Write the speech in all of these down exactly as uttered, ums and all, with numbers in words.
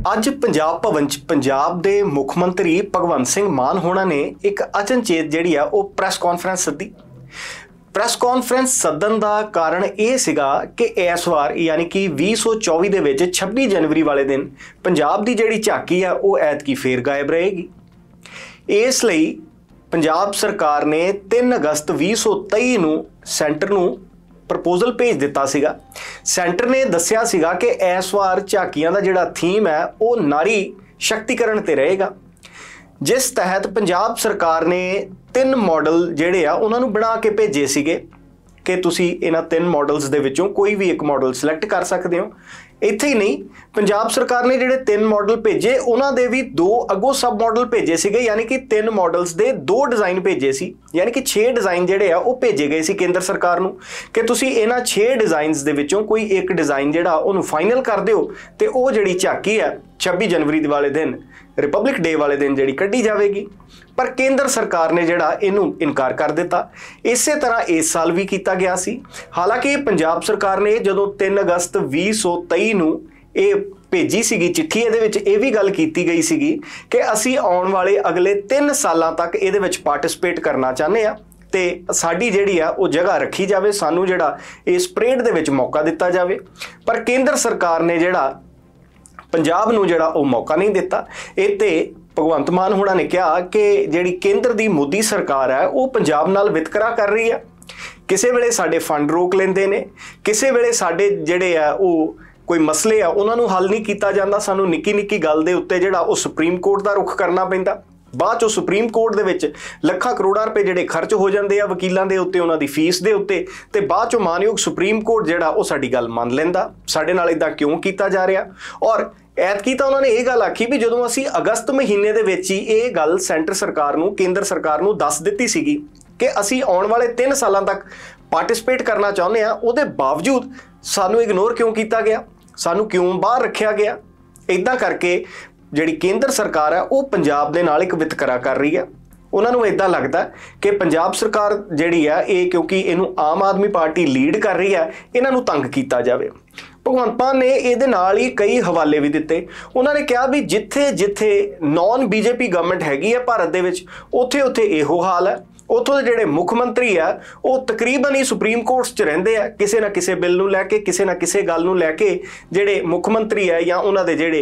ਅੱਜ पंजाब भवन च पंजाब दे मुख मंत्री भगवंत सिंह मान होना ने एक अचनचेत जिहड़ी आ वो प्रैस कॉन्फ्रेंस सद्दी। प्रैस कॉन्फ्रेंस सदन का कारण यह सीगा कि इस वार यानी कि भी सौ चौबी दे विच छब्बी जनवरी वाले दिन पंजाब की जिहड़ी झाकी है वो ऐतकी फेर गायब रहेगी। इसलिए पंजाब सरकार ने तीन अगस्त भी सौ तेई नूं सेंटर नूं प्रपोजल भेज दिता सीगा। सेंटर ने दस्सिया सीगा कि इस वार झाकियां दा जिहड़ा थीम है वो नारी शक्तिकरण ते रहेगा, जिस तहत पंजाब सरकार ने तीन मॉडल जिहड़े आ उन्हां नूं बना के भेजे सीगे कि तुसी इन्हां तीन मॉडल्स दे विचों कोई भी एक मॉडल सिलेक्ट कर सकते हो। इत्थे ही नहीं, पंजाब सरकार ने जिहड़े तीन मॉडल भेजे उन्हां दे भी दो अगों सब मॉडल भेजे सीगे, यानी कि तीन मॉडल्स दे दो डिज़ाइन भेजे सी, यानी कि छे डिज़ाइन जिहड़े आ वो भेजे गए सी केंद्र सरकार नूं कि तुसी इन्हां छे डिज़ाइनस दे विचों कोई एक डिज़ाइन जिहड़ा उहनूं फाइनल कर दिओ ते वो जिहड़ी झाकी है छब्बी जनवरी वाले दिन रिपब्लिक डे वाले दिन जिहड़ी कड्ढी जाएगी। पर केंद्र सरकार ने जिहड़ा इनू इनकार कर दिता। इस तरह इस साल भी किया गया सी। हालांकि पंजाब सरकार ने जो तीन अगस्त भी सौ तेई नूं ये भेजी सीगी चिट्ठी, ये विच ये भी गल की गई सीगी कि असी आने वाले अगले तीन सालों तक ये पार्टिसिपेट करना चाहते हैं तो साडी जिहड़ी आ वो जगह रखी जाए, सानू जिहड़ा इस परेड दे विच मौका दिता जाए। पर केंद्र सरकार ने जिहड़ा पंजाब नूं जिहड़ा वो मौका नहीं दिता। इत्ते भगवंत मान होना ने कहा कि जिहड़ी केंद्र दी मोदी सरकार है वो पंजाब नाल वितकरा कर रही है। किसी वेले साडे फंड रोक लेंदे ने, किसी वेले साडे जिहड़े आ वो कोई मसले आ उन्हां नूं हल नहीं कीता जांदा, सानू निक्की निक्की गल दे उत्ते जिहड़ा वो सुप्रीम कोर्ट दा रुख करना पैंदा। बाद चो सुप्रीम कोर्ट दे विच लखां करोड़ां रुपए जिहड़े खर्च हो जांदे आ वकीलां दे उत्ते, उन्हां दी फीस दे उत्ते, ते बाद चो मानयोग सुप्रीम कोर्ट जिहड़ा वो साडी गल मान लैंदा साडे नाल इदां क्यों कीता जा रिहा। और ऐतकी तो उन्होंने ये गल आखी भी जदों असीं अगस्त महीने दे विच ही ये गल सेंटर सरकार नूं केंद्र सरकार नूं दस दित्ती सीगी कि असीं आउण वाले तीन सालां तक पार्टिसिपेट करना चाहुंदे आ, उहदे बावजूद सानूं इग्नोर क्यों किया गया, सानूं क्यों बाहर रखिया गया। इदां करके जिहड़ी केंद्र सरकार है वो पंजाब दे नाल एक वितकरा कर रही है। उन्होंने इदां लगता कि पंजाब सरकार जिहड़ी है ये क्योंकि इनू आम आदमी पार्टी लीड कर रही है, इन्हां नूं तंग कीता जावे। भगवंत मान ने इहदे नाल ही कई हवाले भी दिते। उन्होंने कहा भी जिथे जिथे नॉन बीजेपी गवर्नमेंट हैगी है भारत दे विच उत्थे उत्थे इहो हाल है। उत्थों दे जिहड़े मुख मंत्री आ वो तकरीबन ही सुप्रीम कोर्ट च रहिंदे आ, किसी ना किसी बिल नूं लैके किसी ना किसी गल नूं लैके जिहड़े मुख मंत्री है या उन्हां दे जिहड़े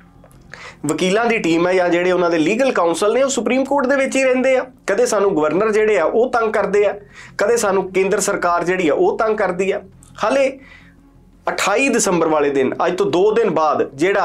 वकीलों की टीम है या जिहड़े उन्हां दे लीगल काउंसल ने सुप्रीम कोर्ट दे विच ही रहिंदे आ। कदे सानू गवर्नर जिहड़े आ वो तंग करदे आ, कदे सानू केंद्र सरकार जिहड़ी आ वो तंग करदी आ। हाले अठाई दिसंबर वाले दिन अज तो दो दिन बाद जिहड़ा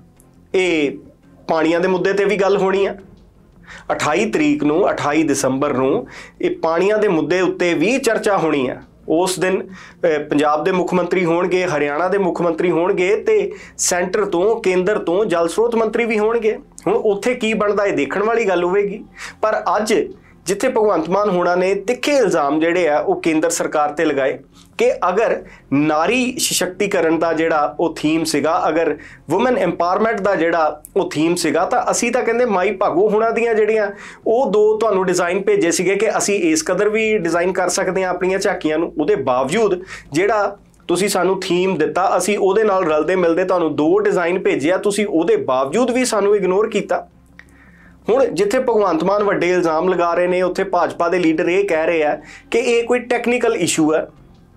ये पाणियां दे मुद्दे ते भी गल होनी आ। अठाई तरीक नूं अठाई दिसंबर नूं ये पाणियां दे मुद्दे उत्ते भी चर्चा होनी आ। उस दिन पंजाब के मुख मंत्री होणगे, हरियाणा के मुख मंत्री होणगे ते सेंटर तो केंद्र तो जल स्रोत मंत्री भी होणगे। हुण उत्थे की बनदा ये देखण वाली गल होवेगी। पर अज जिथे भगवंत मान होना ने तिखे इल्जाम जिहड़े आ वो केंद्र सरकार ते लगाए कि अगर नारी सशक्तिकरण का जिहड़ा वो थीम सीगा, अगर वुमन एम्पावरमेंट का जिहड़ा वो थीम सीगा तां असीं तां कहंदे माई भागो होना दियां जिहड़ियां वो दो तुहानूं डिज़ाइन भेजे सीगे कि असीं इस कदर भी डिज़ाइन कर सकते हैं अपणियां झाकियां नूं। उहदे बावजूद जिहड़ा तुसीं सानूं थीम दिता असीं उहदे नाल रलदे मिलदे तुहानूं दो डिज़ाइन भेजे आ, तुसीं उहदे बावजूद भी सानूं इग्नोर कीता। हुण जिथे भगवंत मान वड्डे इल्जाम लगा रहे हैं उत्थे भाजपा के लीडर ये कह रहे हैं कि ये कोई टैक्नीकल इशू है।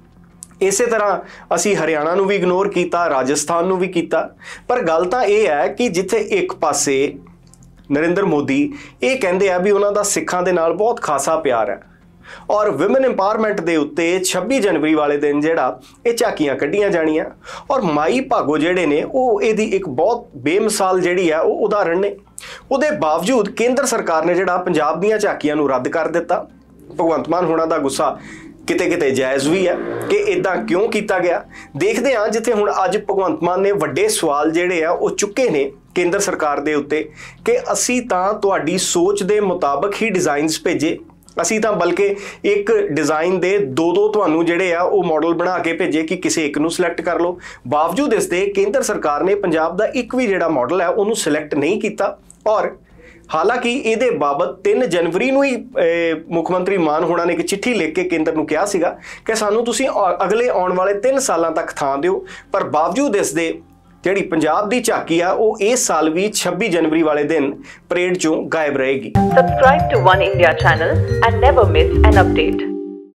इस तरह असी हरियाणा नूं भी इग्नोर किया, राजस्थान नूं भी किया। पर गल तां यह है कि जिथे एक पासे नरेंद्र मोदी ये कहते हैं भी उन्हां दा सिखां दे नाल बहुत खासा प्यार है और विमेन एम्पावरमेंट दे उत्ते छब्बी जनवरी वाले दिन जिहड़ा ये झाकियां कड्ढियां जाणियां और माई भागो जिहड़े ने वो इहदी एक बहुत बेमिसाल जिहड़ी है वो उदाहरण ने। उहदे बावजूद केंद्र सरकार ने जिहड़ा पंजाब दीयां झाकियां नूं रद्द कर दिता। भगवंत मान होना दा गुस्सा किते किते जायज़ भी है कि इदां क्यों किया गया। देखते हैं जिथे हुण अज भगवंत मान ने वड्डे सवाल जिहड़े आ वो चुके ने केंद्र सरकार दे उत्ते कि असीं तां तुहाडी सोच दे मुताबक ही डिज़ाइनस भेजे, असीं तां बल्कि एक डिज़ाइन दे दो दो तुहानूं जिहड़े आ वो मॉडल बना के भेजे कि किसी एक नूं सिलेक्ट कर लो। बावजूद इसदे केंद्र सरकार ने पंजाब दा एक भी जिहड़ा मॉडल है उहनूं सिलेक्ट नहीं किया। और हालांकि ये बाबत तीन जनवरी नूं ही मुख्यमंत्री मान होना ने एक चिट्ठी लिख के केंद्र नूं कहा सीगा कि सानूं तुसीं अगले आउण वाले तीन सालां तक थां दिओ। पर बावजूद इसदे ਜਿਹੜੀ ਪੰਜਾਬ ਦੀ ਝਾਕੀ ਆ ਉਹ ਇਸ ਸਾਲ ਵੀ ਛੱਬੀ ਜਨਵਰੀ ਵਾਲੇ ਦਿਨ ਪਰੇਡ ਚੋਂ ਗਾਇਬ ਰਹੇਗੀ। Subscribe to One India channel and never miss an update.